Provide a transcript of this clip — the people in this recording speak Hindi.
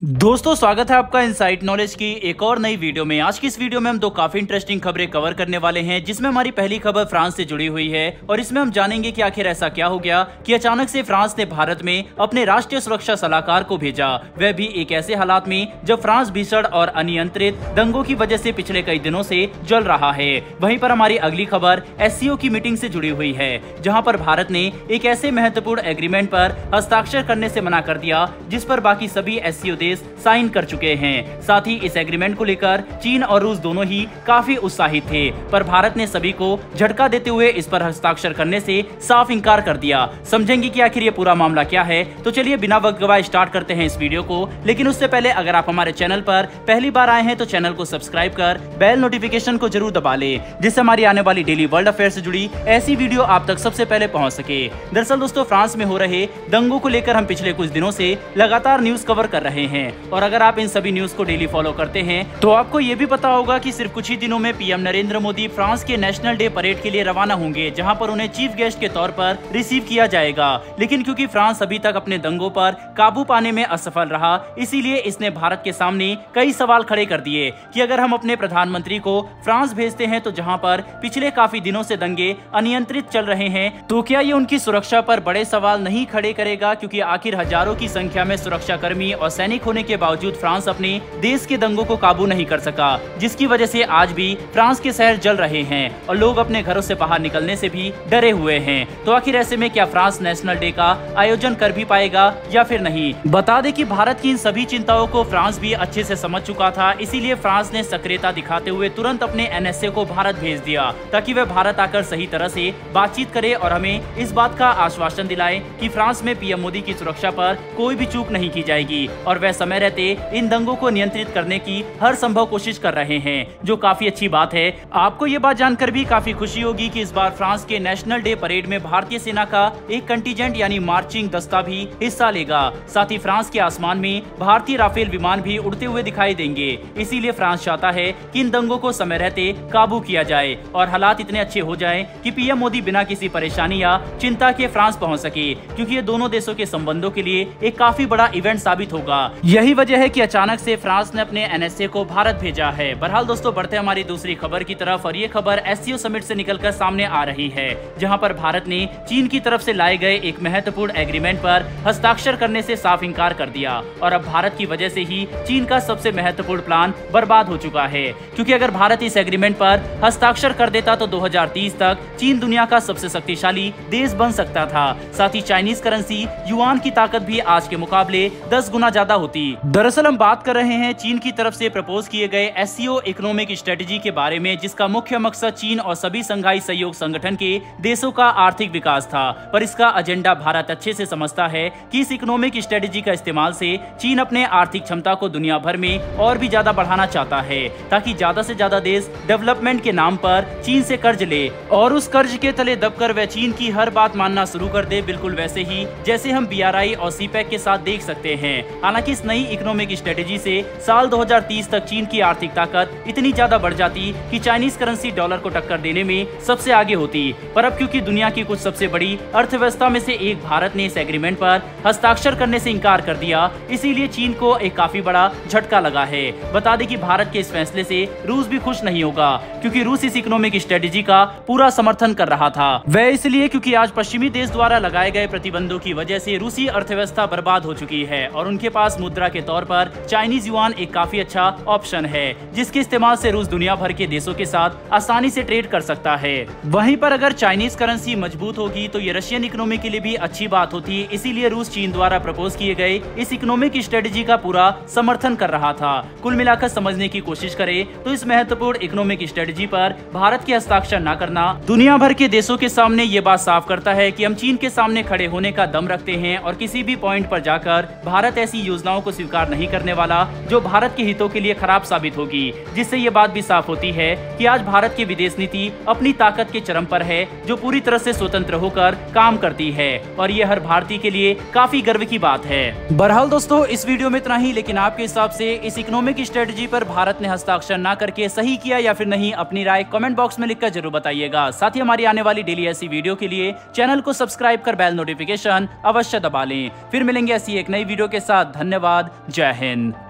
दोस्तों स्वागत है आपका इनसाइट नॉलेज की एक और नई वीडियो में। आज की इस वीडियो में हम दो काफी इंटरेस्टिंग खबरें कवर करने वाले हैं, जिसमें हमारी पहली खबर फ्रांस से जुड़ी हुई है और इसमें हम जानेंगे कि आखिर ऐसा क्या हो गया कि अचानक से फ्रांस ने भारत में अपने राष्ट्रीय सुरक्षा सलाहकार को भेजा, वह भी एक ऐसे हालात में जब फ्रांस भीषण और अनियंत्रित दंगों की वजह से पिछले कई दिनों से जल रहा है। वहीं पर हमारी अगली खबर SCO की मीटिंग से जुड़ी हुई है, जहाँ पर भारत ने एक ऐसे महत्वपूर्ण एग्रीमेंट पर हस्ताक्षर करने से मना कर दिया जिस पर बाकी सभी SCO देश साइन कर चुके हैं। साथ ही इस एग्रीमेंट को लेकर चीन और रूस दोनों ही काफी उत्साहित थे, पर भारत ने सभी को झटका देते हुए इस पर हस्ताक्षर करने से साफ इनकार कर दिया। समझेंगे कि आखिर ये पूरा मामला क्या है, तो चलिए बिना वक्त गवाए स्टार्ट करते हैं इस वीडियो को। लेकिन उससे पहले अगर आप हमारे चैनल पर पहली बार आए हैं तो चैनल को सब्सक्राइब कर बेल नोटिफिकेशन को जरूर दबा ले, जिससे हमारी आने वाली डेली वर्ल्ड अफेयर से जुड़ी ऐसी वीडियो आप तक सबसे पहले पहुंच सके। दरअसल दोस्तों, फ्रांस में हो रहे दंगों को लेकर हम पिछले कुछ दिनों से लगातार न्यूज कवर कर रहे हैं, और अगर आप इन सभी न्यूज को डेली फॉलो करते हैं तो आपको ये भी पता होगा कि सिर्फ कुछ ही दिनों में पीएम नरेंद्र मोदी फ्रांस के नेशनल डे परेड के लिए रवाना होंगे, जहां पर उन्हें चीफ गेस्ट के तौर पर रिसीव किया जाएगा। लेकिन क्योंकि फ्रांस अभी तक अपने दंगों पर काबू पाने में असफल रहा, इसीलिए इसने भारत के सामने कई सवाल खड़े कर दिए कि अगर हम अपने प्रधानमंत्री को फ्रांस भेजते हैं तो जहां पर पिछले काफी दिनों से दंगे अनियंत्रित चल रहे हैं, तो क्या ये उनकी सुरक्षा पर बड़े सवाल नहीं खड़े करेगा? क्योंकि आखिर हजारों की संख्या में सुरक्षा कर्मी और सैनिक होने के बावजूद फ्रांस अपने देश के दंगों को काबू नहीं कर सका, जिसकी वजह से आज भी फ्रांस के शहर जल रहे हैं और लोग अपने घरों से बाहर निकलने से भी डरे हुए हैं। तो आखिर ऐसे में क्या फ्रांस नेशनल डे का आयोजन कर भी पाएगा या फिर नहीं? बता दें कि भारत की इन सभी चिंताओं को फ्रांस भी अच्छे से समझ चुका था, इसीलिए फ्रांस ने सक्रियता दिखाते हुए तुरंत अपने NSA को भारत भेज दिया, ताकि वह भारत आकर सही तरह से बातचीत करे और हमें इस बात का आश्वासन दिलाए कि फ्रांस में पीएम मोदी की सुरक्षा पर कोई भी चूक नहीं की जाएगी और वह समय रहते इन दंगों को नियंत्रित करने की हर संभव कोशिश कर रहे हैं, जो काफी अच्छी बात है। आपको ये बात जानकर भी काफी खुशी होगी कि इस बार फ्रांस के नेशनल डे परेड में भारतीय सेना का एक कंटीजेंट यानी मार्चिंग दस्ता भी हिस्सा लेगा। साथ ही फ्रांस के आसमान में भारतीय राफेल विमान भी उड़ते हुए दिखाई देंगे। इसीलिए फ्रांस चाहता है कि इन दंगों को समय रहते काबू किया जाए और हालात इतने अच्छे हो जाएं कि पीएम मोदी बिना किसी परेशानी या चिंता के फ्रांस पहुंच सके, क्योंकि ये दोनों देशों के संबंधों के लिए एक काफी बड़ा इवेंट साबित होगा। यही वजह है कि अचानक से फ्रांस ने अपने NSA को भारत भेजा है। बहरहाल दोस्तों, बढ़ते हमारी दूसरी खबर की तरफ, और ये खबर SCO समिट से निकलकर सामने आ रही है, जहां पर भारत ने चीन की तरफ से लाए गए एक महत्वपूर्ण एग्रीमेंट पर हस्ताक्षर करने से साफ इनकार कर दिया और अब भारत की वजह से ही चीन का सबसे महत्वपूर्ण प्लान बर्बाद हो चुका है। क्योंकि अगर भारत इस एग्रीमेंट पर हस्ताक्षर कर देता तो 2030 तक चीन दुनिया का सबसे शक्तिशाली देश बन सकता था। साथ ही चाइनीज करेंसी युआन की ताकत भी आज के मुकाबले 10 गुना ज्यादा होती। दरअसल हम बात कर रहे हैं चीन की तरफ से प्रपोज किए गए SCO इकोनॉमिक स्ट्रेटेजी के बारे में, जिसका मुख्य मकसद चीन और सभी संघाई सहयोग संगठन के देशों का आर्थिक विकास था। पर इसका एजेंडा भारत अच्छे से समझता है कि इस इकोनॉमिक स्ट्रेटेजी का इस्तेमाल से चीन अपने आर्थिक क्षमता को दुनिया भर में और भी ज्यादा बढ़ाना चाहता है, ताकि ज्यादा से ज्यादा देश डेवलपमेंट के नाम पर चीन से कर्ज ले और उस कर्ज के तले दबकर वह चीन की हर बात मानना शुरू कर दे, बिल्कुल वैसे ही जैसे हम BRI और CPEC के साथ देख सकते हैं। हालांकि इस नई इकोनॉमिक स्ट्रेटेजी से साल 2030 तक चीन की आर्थिक ताकत इतनी ज्यादा बढ़ जाती कि चाइनीज करेंसी डॉलर को टक्कर देने में सबसे आगे होती। पर अब क्योंकि दुनिया की कुछ सबसे बड़ी अर्थव्यवस्था में से एक भारत ने इस एग्रीमेंट पर हस्ताक्षर करने से इनकार कर दिया, इसीलिए चीन को एक काफी बड़ा झटका लगा है। बता दें कि भारत के इस फैसले से रूस भी खुश नहीं होगा, क्योंकि रूस इस इकोनॉमिक स्ट्रेटेजी का पूरा समर्थन कर रहा था। वह इसलिए क्योंकि आज पश्चिमी देश द्वारा लगाए गए प्रतिबंधों की वजह से रूसी अर्थव्यवस्था बर्बाद हो चुकी है और उनके पास मुद्रा के तौर पर चाइनीज युआन एक काफी अच्छा ऑप्शन है, जिसके इस्तेमाल से रूस दुनिया भर के देशों के साथ आसानी से ट्रेड कर सकता है। वहीं पर अगर चाइनीज करेंसी मजबूत होगी तो ये रशियन इकोनॉमी के लिए भी अच्छी बात होती। इसीलिए रूस चीन द्वारा प्रपोज किए गए इस इकोनॉमिक स्ट्रेटेजी का पूरा समर्थन कर रहा था। कुल मिलाकर समझने की कोशिश करें तो इस महत्वपूर्ण इकोनॉमिक स्ट्रेटेजी पर भारत के हस्ताक्षर न करना दुनिया भर के देशों के सामने ये बात साफ करता है कि हम चीन के सामने खड़े होने का दम रखते हैं और किसी भी पॉइंट पर जाकर भारत ऐसी योजनाओं को स्वीकार नहीं करने वाला जो भारत के हितों के लिए खराब साबित होगी। जिससे ये बात भी साफ होती है कि आज भारत की विदेश नीति अपनी ताकत के चरम पर है, जो पूरी तरह से स्वतंत्र होकर काम करती है और ये हर भारतीय के लिए काफी गर्व की बात है। बहरहाल दोस्तों, इस वीडियो में इतना ही, लेकिन आपके हिसाब से इस इकोनॉमिक स्ट्रेटेजी पर भारत ने हस्ताक्षर न करके सही किया या फिर नहीं? अपनी राय कमेंट बॉक्स में लिखकर जरूर बताइएगा। साथ ही हमारी आने वाली डेली ऐसी वीडियो के लिए चैनल को सब्सक्राइब कर बेल नोटिफिकेशन अवश्य दबा लें। फिर मिलेंगे ऐसी एक नई वीडियो के साथ। धन्यवाद। धन्यवाद। जय हिंद।